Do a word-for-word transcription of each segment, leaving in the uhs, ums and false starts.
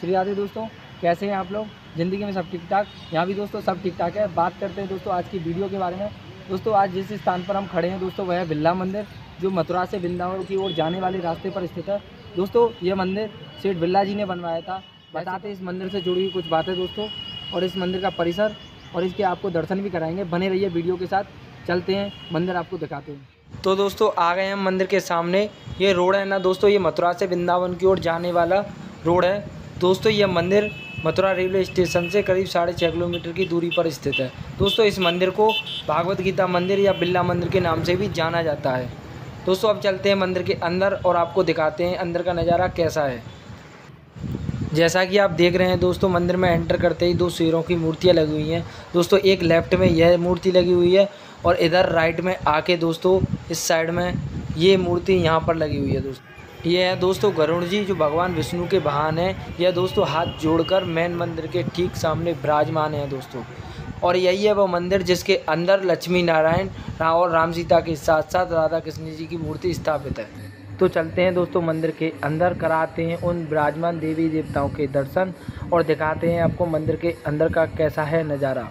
श्री राधे दोस्तों, कैसे हैं आप लोग? ज़िंदगी में सब ठीक ठाक? यहाँ भी दोस्तों सब ठीक ठाक है। बात करते हैं दोस्तों आज की वीडियो के बारे में। दोस्तों आज जिस स्थान पर हम खड़े हैं दोस्तों वह है बिरला मंदिर, जो मथुरा से वृंदावन की ओर जाने वाले रास्ते पर स्थित है। दोस्तों यह मंदिर सेठ बिरला जी ने बनवाया था। बताते हैं इस मंदिर से जुड़ी हुई कुछ बातें दोस्तों, और इस मंदिर का परिसर और इसके आपको दर्शन भी कराएंगे। बने रहिए वीडियो के साथ, चलते हैं मंदिर आपको दिखाते हैं। तो दोस्तों आ गए हम मंदिर के सामने। ये रोड है ना दोस्तों, ये मथुरा से वृंदावन की ओर जाने वाला रोड है दोस्तों। यह मंदिर मथुरा रेलवे स्टेशन से करीब साढ़े छः किलोमीटर की दूरी पर स्थित है दोस्तों। इस मंदिर को भागवत गीता मंदिर या बिरला मंदिर के नाम से भी जाना जाता है दोस्तों। अब चलते हैं मंदिर के अंदर और आपको दिखाते हैं अंदर का नज़ारा कैसा है। जैसा कि आप देख रहे हैं दोस्तों, मंदिर में एंटर करते ही दो शेरों की मूर्तियां लगी हुई हैं दोस्तों। एक लेफ्ट में यह मूर्ति लगी हुई है और इधर राइट में आके दोस्तों इस साइड में ये मूर्ति यहाँ पर लगी हुई है दोस्तों। ये है दोस्तों गरुड़ जी, जो भगवान विष्णु के वाहन हैं। यह दोस्तों हाथ जोड़कर मेन मंदिर के ठीक सामने विराजमान है दोस्तों। और यही है वो मंदिर जिसके अंदर लक्ष्मी नारायण और राम सीता के साथ साथ राधा कृष्ण जी की मूर्ति स्थापित है। तो चलते हैं दोस्तों मंदिर के अंदर, कराते हैं उन विराजमान देवी देवताओं के दर्शन और दिखाते हैं आपको मंदिर के अंदर का कैसा है नज़ारा।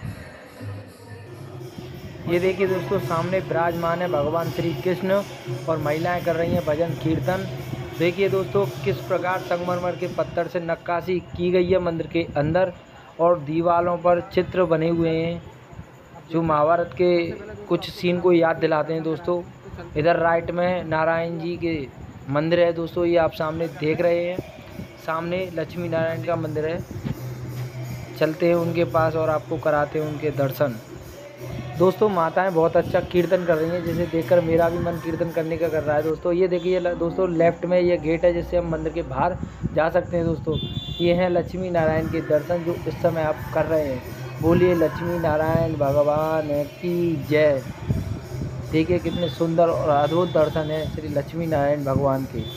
ये देखिए दोस्तों, सामने विराजमान है भगवान श्री कृष्ण और महिलाएं कर रही हैं भजन कीर्तन। देखिए दोस्तों किस प्रकार संगमरमर के पत्थर से नक्काशी की गई है मंदिर के अंदर, और दीवारों पर चित्र बने हुए हैं जो महाभारत के कुछ सीन को याद दिलाते हैं दोस्तों। इधर राइट में नारायण जी के मंदिर है दोस्तों, ये आप सामने देख रहे हैं। सामने लक्ष्मी नारायण का मंदिर है। चलते हैं उनके पास और आपको कराते हैं उनके दर्शन। दोस्तों माताएं बहुत अच्छा कीर्तन कर रही हैं, जिसे देखकर मेरा भी मन कीर्तन करने का कर रहा है दोस्तों। ये देखिए दोस्तों लेफ्ट में ये गेट है जिससे हम मंदिर के बाहर जा सकते हैं दोस्तों। ये हैं लक्ष्मी नारायण के दर्शन जो इस समय आप कर रहे हैं। बोलिए लक्ष्मी नारायण भगवान की जय। देखिए कितने सुंदर और अद्भुत दर्शन है श्री लक्ष्मी नारायण भगवान के।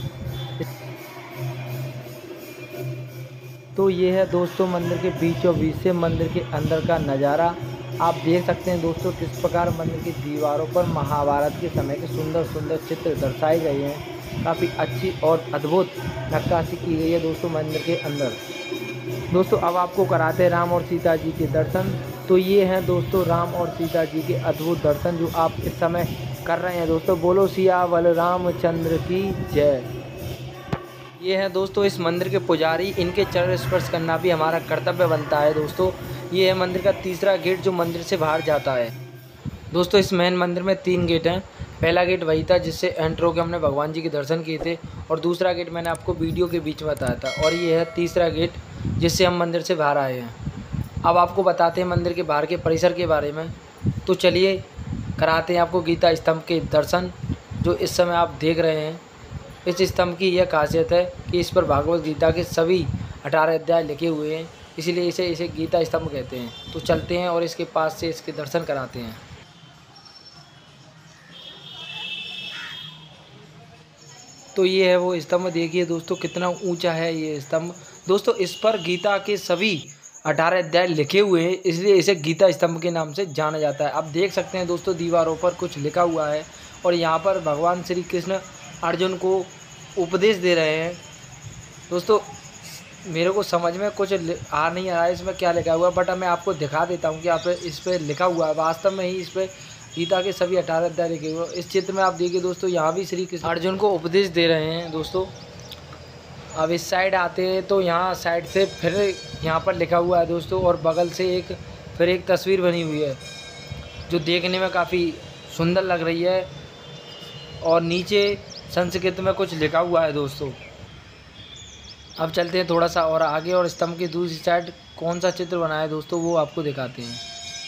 तो ये है दोस्तों मंदिर के बीचों बीच से मंदिर के अंदर का नज़ारा। आप देख सकते हैं दोस्तों किस प्रकार मंदिर की दीवारों पर महाभारत के समय के सुंदर सुंदर चित्र दर्शाए गए हैं। काफ़ी अच्छी और अद्भुत नक्काशी की गई है दोस्तों मंदिर के अंदर। दोस्तों अब आपको कराते हैं राम और सीता जी के दर्शन। तो ये हैं दोस्तों राम और सीता जी के अद्भुत दर्शन जो आप इस समय कर रहे हैं दोस्तों। बोलो सियावर रामचंद्र की जय। ये है दोस्तों इस मंदिर के पुजारी, इनके चरण स्पर्श करना भी हमारा कर्तव्य बनता है दोस्तों। ये है मंदिर का तीसरा गेट जो मंदिर से बाहर जाता है दोस्तों। इस मेन मंदिर में तीन गेट हैं। पहला गेट वही था जिससे एंटर होकर हमने भगवान जी के दर्शन किए थे, और दूसरा गेट मैंने आपको वीडियो के बीच में बताया था, और ये है तीसरा गेट जिससे हम मंदिर से बाहर आए हैं। अब आपको बताते हैं मंदिर के बाहर के परिसर के बारे में। तो चलिए कराते हैं आपको गीता स्तंभ के दर्शन जो इस समय आप देख रहे हैं। इस स्तंभ की यह खासियत है कि इस पर भागवत गीता के सभी अठारह अध्याय लिखे हुए हैं, इसीलिए इसे इसे गीता स्तंभ कहते हैं। तो चलते हैं और इसके पास से इसके दर्शन कराते हैं। तो ये है वो स्तंभ, देखिए दोस्तों कितना ऊंचा है ये स्तंभ दोस्तों। इस पर गीता के सभी अठारह अध्याय लिखे हुए हैं, इसलिए इसे गीता स्तंभ के नाम से जाना जाता है। आप देख सकते हैं दोस्तों दीवारों पर कुछ लिखा हुआ है, और यहाँ पर भगवान श्री कृष्ण अर्जुन को उपदेश दे रहे हैं दोस्तों। मेरे को समझ में कुछ आ नहीं आ रहा है इसमें क्या लिखा हुआ है, बट मैं आपको दिखा देता हूँ कि आप इस पर लिखा हुआ है। वास्तव में ही इस पर गीता के सभी अठारह अध्याय लिखे हुए हैं। इस चित्र में आप देखिए दोस्तों, यहाँ भी श्री कृष्ण अर्जुन को उपदेश दे रहे हैं दोस्तों। अब इस साइड आते हैं तो यहाँ साइड से फिर यहाँ पर लिखा हुआ है दोस्तों, और बगल से एक फिर एक तस्वीर बनी हुई है जो देखने में काफ़ी सुंदर लग रही है, और नीचे संस्कृत में कुछ लिखा हुआ है दोस्तों। अब चलते हैं थोड़ा सा और आगे, और स्तंभ की दूसरी साइड कौन सा चित्र बनाया है दोस्तों वो आपको दिखाते हैं।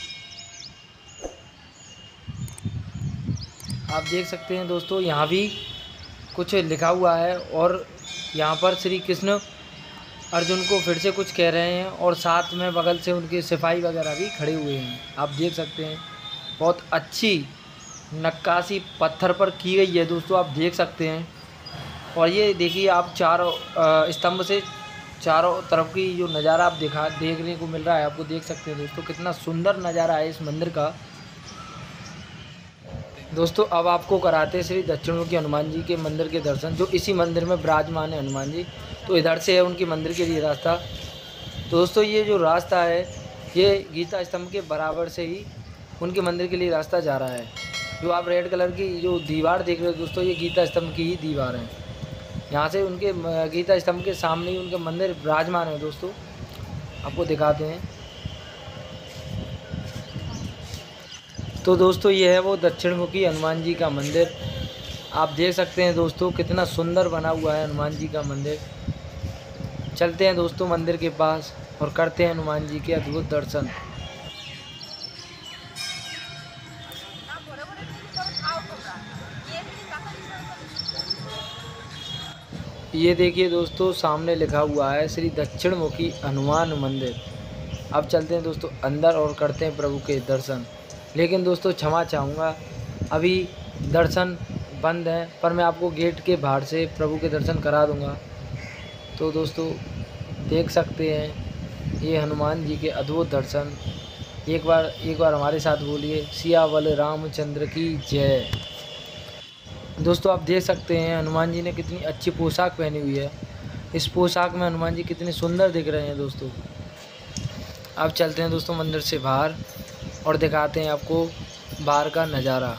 आप देख सकते हैं दोस्तों यहाँ भी कुछ लिखा हुआ है, और यहाँ पर श्री कृष्ण अर्जुन को फिर से कुछ कह रहे हैं, और साथ में बगल से उनके सिपाही वगैरह भी खड़े हुए हैं। आप देख सकते हैं बहुत अच्छी नक्काशी पत्थर पर की गई है दोस्तों, आप देख सकते हैं। और ये देखिए आप चारों स्तंभ से चारों तरफ की जो नज़ारा आप दिखा देखने को मिल रहा है, आपको देख सकते हैं दोस्तों कितना सुंदर नज़ारा है इस मंदिर का दोस्तों। अब आपको कराते हैं श्री दक्षिणमुखी हनुमान जी के मंदिर के दर्शन, जो इसी मंदिर में विराजमान है हनुमान जी। तो इधर से है उनकी मंदिर के लिए रास्ता। तो दोस्तों ये जो रास्ता है ये गीता स्तंभ के बराबर से ही उनके मंदिर के लिए रास्ता जा रहा है। जो आप रेड कलर की जो दीवार देख रहे हो दोस्तों, ये गीता स्तंभ की ही दीवार है। यहाँ से उनके गीता स्तंभ के सामने ही उनका मंदिर विराजमान है दोस्तों, आपको दिखाते हैं। तो दोस्तों ये है वो दक्षिण मुखी हनुमान जी का मंदिर। आप देख सकते हैं दोस्तों कितना सुंदर बना हुआ है हनुमान जी का मंदिर। चलते हैं दोस्तों मंदिर के पास और करते हैं हनुमान जी के अद्भुत दर्शन। ये देखिए दोस्तों सामने लिखा हुआ है श्री दक्षिण मुखी हनुमान मंदिर। अब चलते हैं दोस्तों अंदर और करते हैं प्रभु के दर्शन। लेकिन दोस्तों क्षमा चाहूँगा, अभी दर्शन बंद है, पर मैं आपको गेट के बाहर से प्रभु के दर्शन करा दूंगा। तो दोस्तों देख सकते हैं ये हनुमान जी के अद्भुत दर्शन। एक बार एक बार हमारे साथ बोलिए, सियावल रामचंद्र की जय। दोस्तों आप देख सकते हैं हनुमान जी ने कितनी अच्छी पोशाक पहनी हुई है। इस पोशाक में हनुमान जी कितने सुंदर दिख रहे हैं दोस्तों। अब चलते हैं दोस्तों मंदिर से बाहर और दिखाते हैं आपको बाहर का नज़ारा।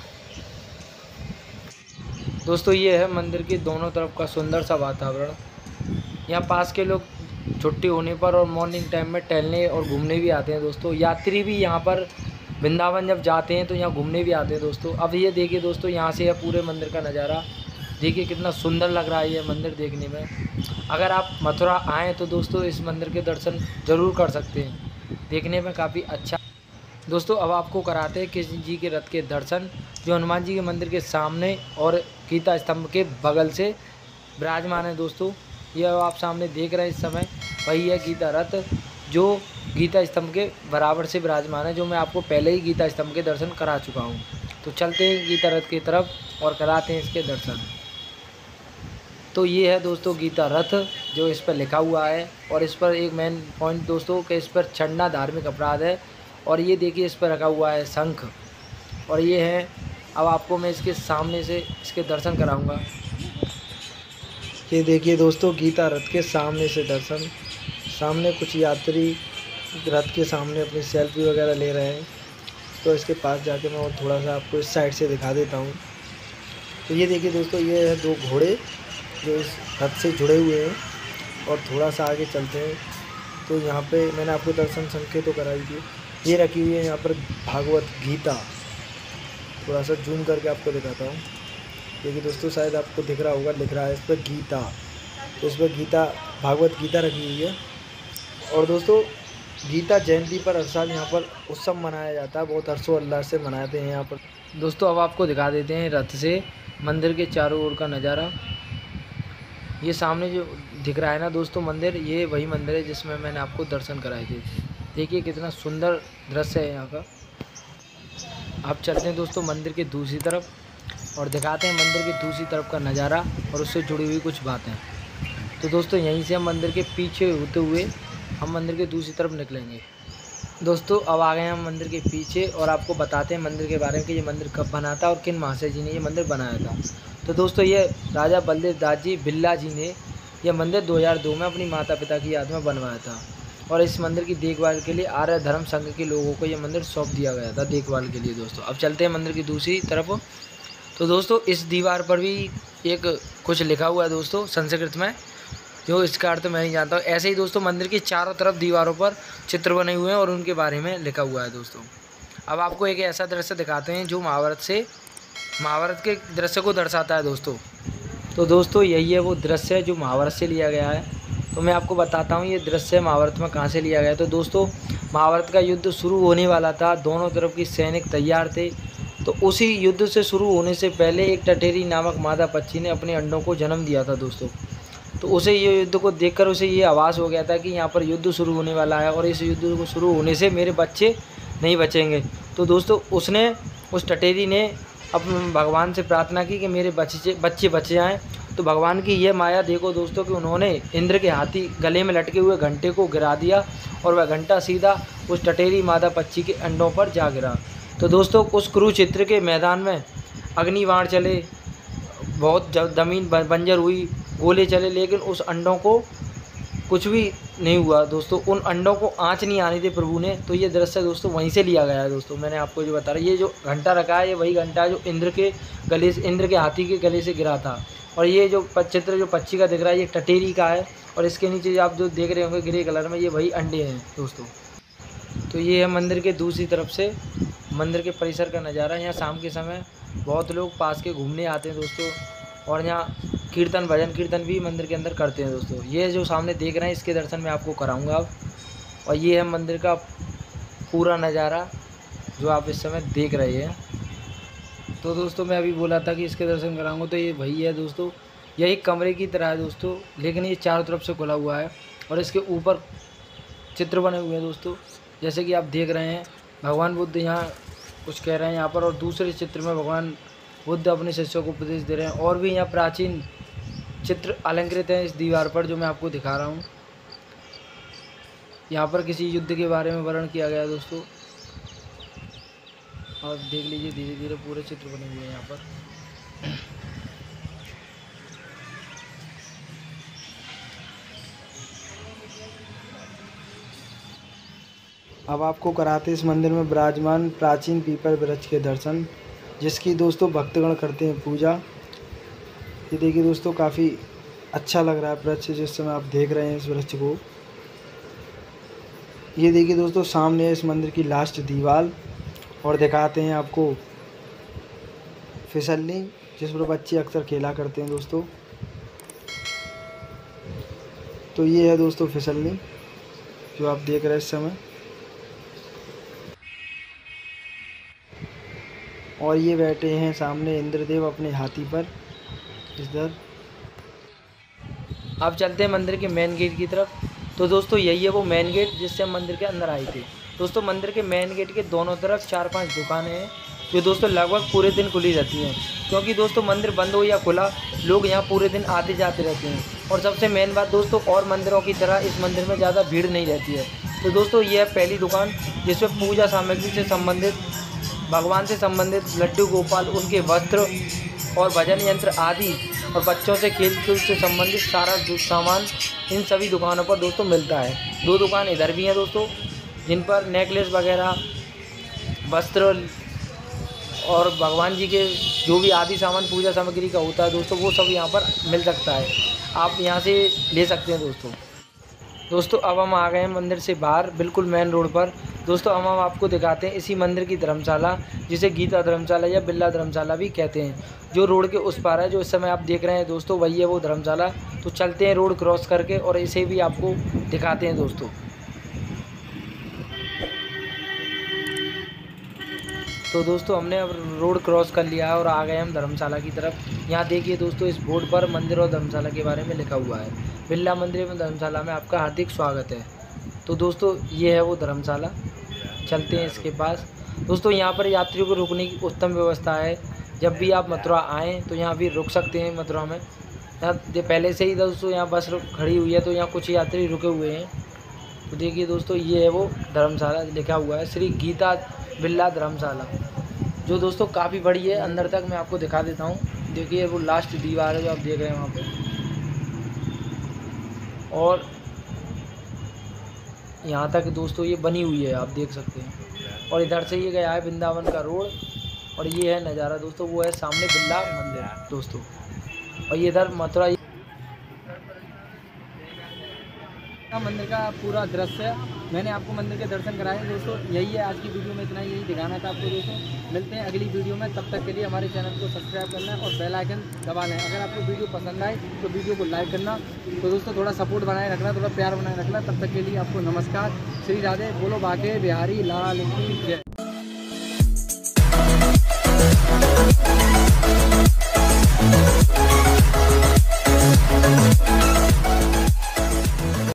दोस्तों ये है मंदिर के दोनों तरफ का सुंदर सा वातावरण। यहाँ पास के लोग छुट्टी होने पर और मॉर्निंग टाइम में टहलने और घूमने भी आते हैं दोस्तों। यात्री भी यहाँ पर वृंदावन जब जाते हैं तो यहाँ घूमने भी आते हैं दोस्तों। अब ये देखिए दोस्तों यहाँ से है पूरे मंदिर का नज़ारा। देखिए कितना सुंदर लग रहा है ये मंदिर देखने में। अगर आप मथुरा आएँ तो दोस्तों इस मंदिर के दर्शन ज़रूर कर सकते हैं, देखने में काफ़ी अच्छा। दोस्तों अब आपको कराते हैं कृष्ण जी के रथ के दर्शन, जो हनुमान जी के मंदिर के सामने और गीता स्तंभ के बगल से विराजमान है दोस्तों। यह आप सामने देख रहे हैं इस समय, वही है गीता रथ जो गीता स्तंभ के बराबर से विराजमान है, जो मैं आपको पहले ही गीता स्तंभ के दर्शन करा चुका हूँ। तो चलते हैं गीता रथ की तरफ और कराते हैं इसके दर्शन। तो ये है दोस्तों गीता रथ जो इस पर लिखा हुआ है, और इस पर एक मेन पॉइंट दोस्तों कि इस पर चढ़ना धार्मिक अपराध है। और ये देखिए इस पर रखा हुआ है शंख, और ये है। अब आपको मैं इसके सामने से इसके दर्शन कराऊंगा। ये देखिए दोस्तों गीता रथ के सामने से दर्शन। सामने कुछ यात्री रथ के सामने अपनी सेल्फी वगैरह ले रहे हैं। तो इसके पास जाके मैं और थोड़ा सा आपको इस साइड से दिखा देता हूँ। तो ये देखिए दोस्तों ये है दो घोड़े जो इस रथ से जुड़े हुए हैं। और थोड़ा सा आगे चलते हैं तो यहाँ पे मैंने आपको दर्शन संख्या तो कराई थी, ये रखी हुई है यहाँ पर भागवत गीता। थोड़ा सा जूम करके आपको दिखाता हूँ। देखिए दोस्तों शायद आपको दिख रहा होगा, लिख रहा है इस पर गीता। तो इस पर गीता भागवत गीता रखी हुई है। और दोस्तों गीता जयंती पर हर साल यहाँ पर उत्सव मनाया जाता है, बहुत हर्षोल्लास से मनाते हैं यहाँ पर। दोस्तों अब आपको दिखा देते हैं रथ से मंदिर के चारों ओर का नज़ारा। ये सामने जो दिख रहा है ना दोस्तों मंदिर, ये वही मंदिर है जिसमें मैंने आपको दर्शन कराए थे। देखिए कितना सुंदर दृश्य है यहाँ का। आप चलते हैं दोस्तों मंदिर के दूसरी तरफ और दिखाते हैं मंदिर की दूसरी तरफ का नज़ारा और उससे जुड़ी हुई कुछ बातें। तो दोस्तों यहीं से हम मंदिर के पीछे होते हुए हम मंदिर के दूसरी तरफ निकलेंगे। दोस्तों अब आ गए हम मंदिर के पीछे और आपको बताते हैं मंदिर के बारे में कि ये मंदिर कब बना था और किन महाशय जी ने ये मंदिर बनाया था। तो दोस्तों ये राजा बलदेव दास जी बिल्ला जी ने यह मंदिर दो हज़ार दो में अपनी माता पिता की याद में बनवाया था। और इस मंदिर की देखभाल के लिए आर्य धर्म संघ के लोगों को यह मंदिर सौंप दिया गया था देखभाल के लिए। दोस्तों अब चलते हैं मंदिर की दूसरी तरफ। तो दोस्तों इस दीवार पर भी एक कुछ लिखा हुआ है दोस्तों संस्कृत में, जो इसका अर्थ मैं नहीं जानता हूँ। ऐसे ही दोस्तों मंदिर की चारों तरफ दीवारों पर चित्र बने हुए हैं और उनके बारे में लिखा हुआ है दोस्तों। अब आपको एक ऐसा दृश्य दिखाते हैं जो महाभारत से महाभारत के दृश्य को दर्शाता है दोस्तों। तो दोस्तों यही है वो दृश्य है जो महाभारत से लिया गया है। तो मैं आपको बताता हूँ ये दृश्य महाभारत में कहाँ से लिया गया है। तो दोस्तों महाभारत का युद्ध शुरू होने वाला था, दोनों तरफ की सैनिक तैयार थे। तो उसी युद्ध से शुरू होने से पहले एक टटेरी नामक मादा पक्षी ने अपने अंडों को जन्म दिया था दोस्तों। तो उसे ये युद्ध को देखकर उसे ये आभास हो गया था कि यहाँ पर युद्ध शुरू होने वाला है और इस युद्ध को शुरू होने से मेरे बच्चे नहीं बचेंगे। तो दोस्तों उसने उस टटेरी ने अपने भगवान से प्रार्थना की कि मेरे बच्चे बच्चे बच जाएँ। तो भगवान की यह माया देखो दोस्तों कि उन्होंने इंद्र के हाथी गले में लटके हुए घंटे को गिरा दिया और वह घंटा सीधा उस टटेरी मादा पक्षी के अंडों पर जा गिरा। तो दोस्तों उस कुरुक्षेत्र के मैदान में अग्निबाण चले, बहुत जमीन बंजर हुई, गोले चले, लेकिन उस अंडों को कुछ भी नहीं हुआ दोस्तों, उन अंडों को आँच नहीं आनी थी प्रभु ने। तो ये दृश्य दोस्तों वहीं से लिया गया है दोस्तों। मैंने आपको जो बता रहा, ये जो घंटा रखा है ये वही घंटा है जो इंद्र के गले से, इंद्र के हाथी के गले से गिरा था। और ये जो चित्र जो पक्षी का दिख रहा है ये टटेरी का है। और इसके नीचे आप जो देख रहे होंगे ग्रे कलर में, ये वही अंडे हैं दोस्तों। तो ये है मंदिर के दूसरी तरफ से मंदिर के परिसर का नज़ारा। यहाँ शाम के समय बहुत लोग पास के घूमने आते हैं दोस्तों। और यहाँ कीर्तन भजन कीर्तन भी मंदिर के अंदर करते हैं दोस्तों। ये जो सामने देख रहे हैं इसके दर्शन मैं आपको कराऊंगा अब। और ये है मंदिर का पूरा नज़ारा जो आप इस समय देख रहे हैं। तो दोस्तों मैं अभी बोला था कि इसके दर्शन कराऊंगा, तो ये वही है दोस्तों। यह एक कमरे की तरह है दोस्तों, लेकिन ये चारों तरफ से खुला हुआ है। और इसके ऊपर चित्र बने हुए हैं दोस्तों, जैसे कि आप देख रहे हैं। भगवान बुद्ध यहाँ कुछ कह रहे हैं यहाँ पर, और दूसरे चित्र में भगवान बुद्ध अपने शिष्यों को उपदेश दे रहे हैं। और भी यहाँ प्राचीन चित्र अलंकृत हैं इस दीवार पर, जो मैं आपको दिखा रहा हूँ। यहाँ पर किसी युद्ध के बारे में वर्णन किया गया है दोस्तों। और देख लीजिए धीरे धीरे पूरे चित्र बने हुए हैं यहाँ पर। अब आपको कराते इस मंदिर में विराजमान प्राचीन पीपल वृक्ष के दर्शन, जिसकी दोस्तों भक्तगण करते हैं पूजा। ये देखिए दोस्तों काफ़ी अच्छा लग रहा है वृक्ष जिस समय आप देख रहे हैं इस वृक्ष को। ये देखिए दोस्तों सामने है इस मंदिर की लास्ट दीवार। और दिखाते हैं आपको फिसलनी, जिस पर बच्चे अक्सर खेला करते हैं दोस्तों। तो ये है दोस्तों फिसलनी जो आप देख रहे हैं इस समय। और ये बैठे हैं सामने इंद्रदेव अपने हाथी पर इधर। अब चलते हैं मंदिर के मेन गेट की तरफ। तो दोस्तों यही है वो मेन गेट जिससे हम मंदिर के अंदर आए थे दोस्तों। मंदिर के मेन गेट के दोनों तरफ चार पांच दुकानें हैं जो दोस्तों लगभग पूरे दिन खुली रहती हैं, क्योंकि दोस्तों मंदिर बंद हो या खुला लोग यहाँ पूरे दिन आते जाते रहते हैं। और सबसे मेन बात दोस्तों, और मंदिरों की तरह इस मंदिर में ज़्यादा भीड़ नहीं रहती है। तो दोस्तों ये है पहली दुकान जिसमें पूजा सामग्री से संबंधित, भगवान से संबंधित लड्डू गोपाल, उनके वस्त्र और भजन यंत्र आदि, और बच्चों से खेल कूद से संबंधित सारा सामान इन सभी दुकानों पर दोस्तों मिलता है। दो दुकान इधर भी हैं दोस्तों, जिन पर नेकलेस वगैरह, वस्त्र और भगवान जी के जो भी आदि सामान पूजा सामग्री का होता है दोस्तों, वो सब यहाँ पर मिल सकता है। आप यहाँ से ले सकते हैं दोस्तों। दोस्तों अब हम आ गए हैं मंदिर से बाहर, बिल्कुल मेन रोड पर दोस्तों। हम हम आपको दिखाते हैं इसी मंदिर की धर्मशाला, जिसे गीता धर्मशाला या बिल्ला धर्मशाला भी कहते हैं, जो रोड के उस पार है। जो इस समय आप देख रहे हैं दोस्तों वही है वो धर्मशाला। तो चलते हैं रोड क्रॉस करके और इसे भी आपको दिखाते हैं दोस्तों। तो दोस्तों हमने अब रोड क्रॉस कर लिया है और आ गए हम धर्मशाला की तरफ। यहाँ देखिए दोस्तों इस बोर्ड पर मंदिर और धर्मशाला के बारे में लिखा हुआ है, बिरला मंदिर एवं धर्मशाला में आपका हार्दिक स्वागत है। तो दोस्तों ये है वो धर्मशाला, चलते हैं इसके पास। दोस्तों यहाँ पर यात्रियों को रुकने की उत्तम व्यवस्था है। जब भी आप मथुरा आएँ तो यहाँ भी रुक सकते हैं मथुरा में। यहाँ पहले से ही दोस्तों यहाँ बस खड़ी हुई है, तो यहाँ कुछ यात्री रुके हुए हैं। तो देखिए दोस्तों ये है वो धर्मशाला, लिखा हुआ है श्री गीता बिल्ला धर्मशाला, जो दोस्तों काफ़ी बड़ी है। अंदर तक मैं आपको दिखा देता हूँ। देखिए वो लास्ट दीवार है जो आप देख रहे हैं वहाँ पे। और यहाँ तक दोस्तों ये बनी हुई है, आप देख सकते हैं। और इधर से ये गया है वृंदावन का रोड, और ये है नज़ारा दोस्तों। वो है सामने बिल्ला मंदिर दोस्तों, और ये इधर मथुरा मंदिर का पूरा दृश्य है। मैंने आपको मंदिर के दर्शन कराए दोस्तों। यही है आज की वीडियो में, इतना ही यही दिखाना था आपको दोस्तों। मिलते हैं अगली वीडियो में, तब तक के लिए हमारे चैनल को सब्सक्राइब करना है और बेल आइकन दबाना है। अगर आपको वीडियो पसंद आए तो वीडियो को लाइक करना। तो दोस्तों थोड़ा सपोर्ट बनाए रखना, थोड़ा प्यार बनाए रखना। तब तक के लिए आपको नमस्कार, श्री राधे, बोलो बाके बिहारी लाल की जय।